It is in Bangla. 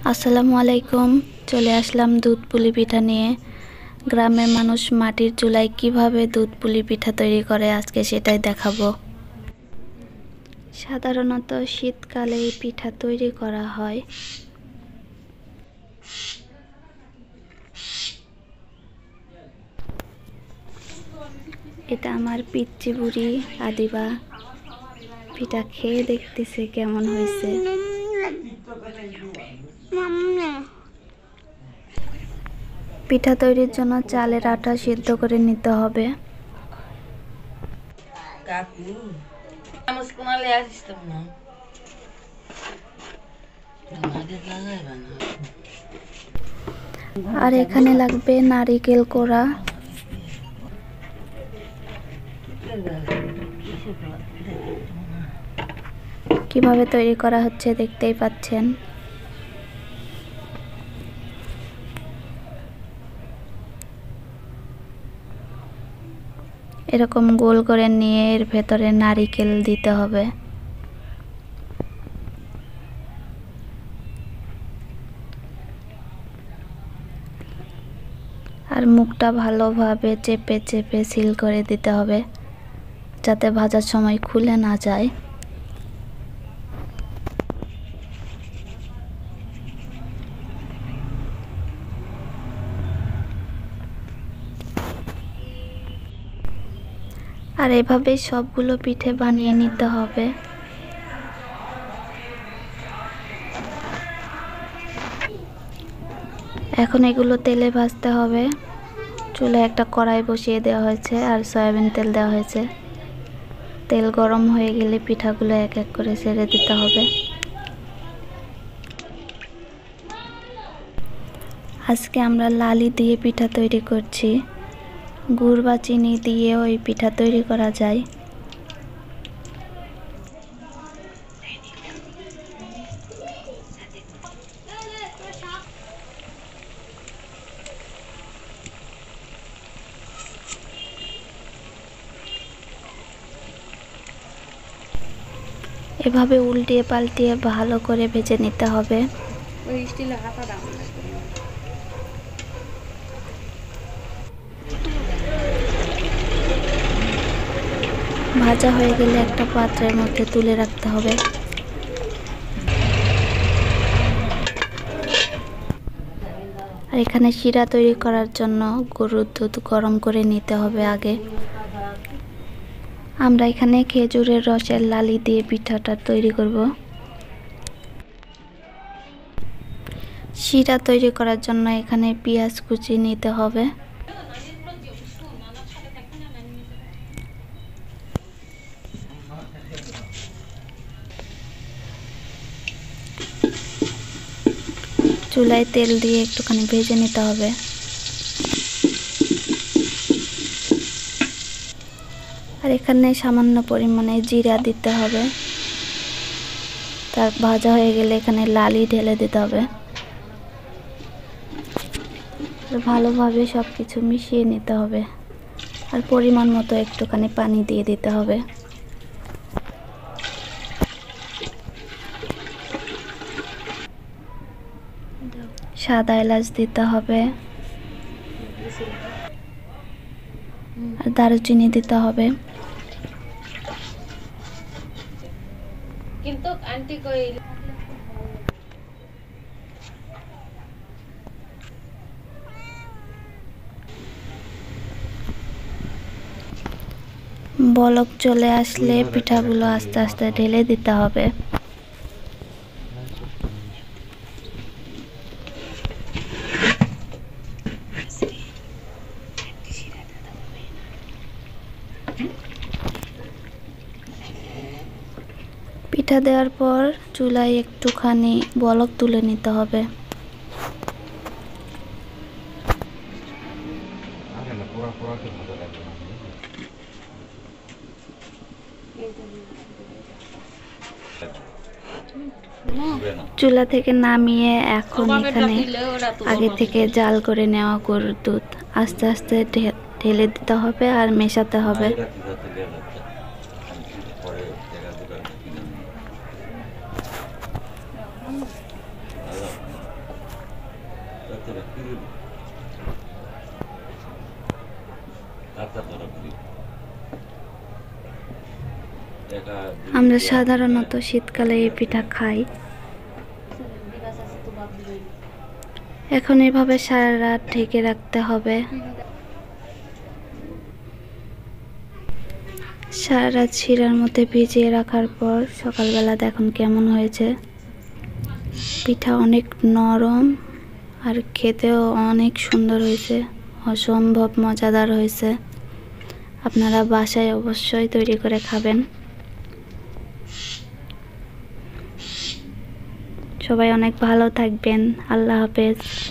আসসালামু আলাইকুম। চলে আসলাম দুধ পুলি পিঠা নিয়ে। গ্রামের মানুষ মাটির চুলায় কিভাবে দুধ পুলি পিঠা তৈরি করে আজকে সেটাই দেখাবো। সাধারণত শীতকালে এই পিঠা তৈরি করা হয়। এটা আমার পিচ্চি বুড়ি আদিবা পিঠা খেয়ে দেখতেছে কেমন হয়েছে। পিঠা তৈরির জন্য চালের আটা সিদ্ধ করে নিতে হবে। আর এখানে লাগবে নারিকেল কোড়া। কিভাবে তৈরি করা হচ্ছে দেখতেই পাচ্ছেন। এরকম গোল করে নিয়ে এর ভেতরে নারিকেল দিতে হবে। আর মুখটা ভালোভাবে চেপে চেপে সিল করে দিতে হবে যাতে ভাজার সময় খুলে না যায়। আর এভাবেই সবগুলো পিঠে বানিয়ে নিতে হবে। এখন এগুলো তেলে ভাজতে হবে। চুলায় একটা কড়াই বসিয়ে দেওয়া হয়েছে আর সয়াবিন তেল দেওয়া হয়েছে। তেল গরম হয়ে গেলে পিঠাগুলো এক এক করে ছেড়ে দিতে হবে। আজকে আমরা লালি দিয়ে পিঠা তৈরি করছি। গুড় বা চিনি দিয়ে ওই পিঠা তৈরি করা যায়। এভাবে উল্টিয়ে পাল্টিয়ে ভালো করে ভেজে নিতে হবে। ভাজা হয়ে গেলে একটা পাত্রের মধ্যে তুলে রাখতে হবে। আর এখানে শিরা তৈরি করার জন্য গরুর দুধ গরম করে নিতে হবে আগে। আমরা এখানে খেজুরের রসের লালি দিয়ে পিঠাটা তৈরি করব। শিরা তৈরি করার জন্য এখানে পেঁয়াজ কুচি নিতে হবে। চুলায় তেল দিয়ে একটুখানি ভেজে নিতে হবে। আর এখানে সামান্য পরিমাণে জিরা দিতে হবে। তার ভাজা হয়ে গেলে এখানে লালি ঢেলে দিতে হবে। ভালোভাবে সবকিছু মিশিয়ে নিতে হবে। আর পরিমাণ মতো একটুখানি পানি দিয়ে দিতে হবে। সাদা এলাচ দিতে হবে। আর দারুচিনি দিতে হবে। কিন্তু আন্টি কই বলক চলে আসলে পিঠাগুলো আস্তে আস্তে ঢেলে দিতে হবে। পিঠা দেওয়ার পর চুলায় একটুখানি বলক তুলে নিতে হবে। চুলা থেকে নামিয়ে এখন এখানে আগে থেকে জাল করে নেওয়া গরুর দুধ আস্তে আস্তে ঢেলে দিতে হবে আর মেশাতে হবে। আমরা সাধারণত শীতকালে এই পিঠা খাই। এখন এভাবে সারা রাত ঢেকে রাখতে হবে। সারা রাত শিরার মধ্যে ভিজিয়ে রাখার পর সকালবেলা দেখুন কেমন হয়েছে। পিঠা অনেক নরম আর খেতেও অনেক সুন্দর হয়েছে, অসম্ভব মজাদার হয়েছে। আপনারা বাসায় অবশ্যই তৈরি করে খাবেন। সবাই অনেক ভালো থাকবেন। আল্লাহ হাফেজ।